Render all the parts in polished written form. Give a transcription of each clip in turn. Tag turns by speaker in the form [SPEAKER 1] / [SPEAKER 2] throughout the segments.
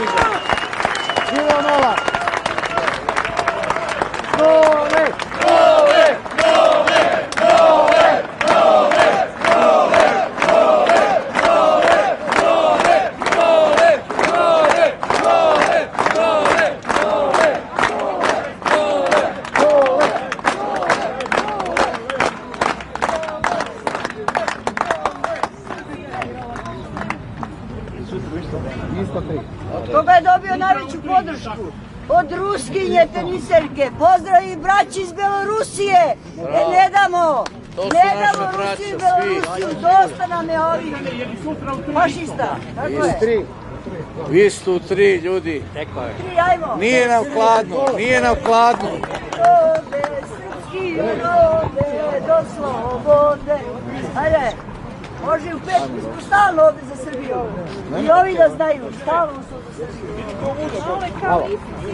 [SPEAKER 1] Živeo Novak! Novak! Novak! Novak! Novak! Novak! Novak! Novak! Novak! Novak! Novak! Novak! Novak!
[SPEAKER 2] Koga je dobio najveću podršku? Od ruskinje teniserke. Pozdrav i braći iz Belorusije. Ne damo. Ne damo Rusiju i Belorusiju. Dosta nam je ovih fašista. Tako je.
[SPEAKER 3] Vi su 3 ljudi. Nije nam hladno, nije nam hladno.
[SPEAKER 2] Rode, srpski rode, do slobode. Ajde. Može u petku, smo stalno ovde za Srbiju. I ovi da znaju, stalno su za Srbiju. Ovo je kao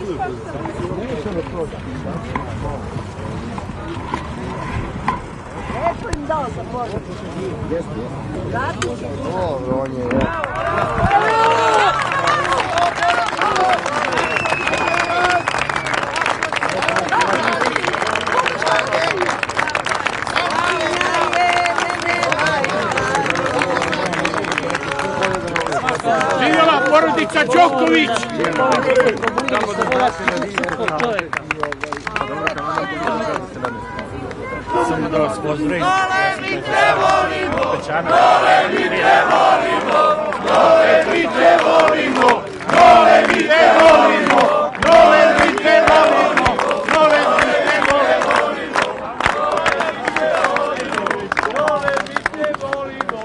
[SPEAKER 2] Neko im dao za poruku. Vratit će.
[SPEAKER 1] Dobro, on je.
[SPEAKER 3] Živjela porodica Djokovic! Samo da vas pozdravim. Dole mi te volimo! Dole mi te volimo! Dole mi te volimo! Dole mi te volimo! Dole mi te volimo! Dole mi te volimo! Dole mi te volimo!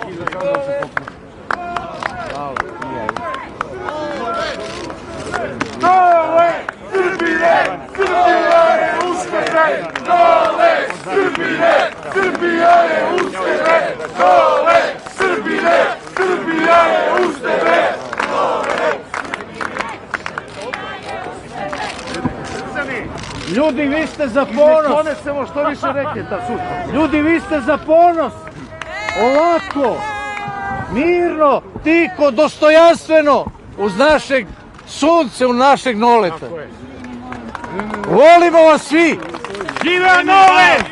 [SPEAKER 3] Dole Srbije! Srbija je uspešna! Dole Srbije! Srbija je uspešna! Dole Srbije! Srbija je uspešna!
[SPEAKER 1] Ljudi, vi ste za ponos. Ponesemo što više reketa sutra. Ljudi, vi ste za ponos. Ovako, mirno, tiho, dostojanstveno, uz našeg sunce, u našeg Noleta. Volimo vas svi.
[SPEAKER 3] Živeo Nolet!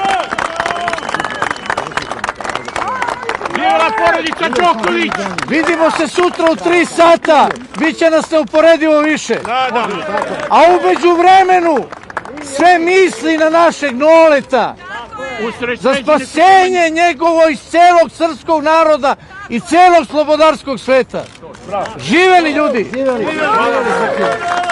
[SPEAKER 3] Živjela porodica Djokovic!
[SPEAKER 1] Vidimo se sutra u 3 sata. Biće nas neuporedivo više. A umeđu vremenu sve misli na našeg Noleta. Za spasenje njegovo iz celog srpskog naroda i celog slobodarskog sveta. Živeli ljudi!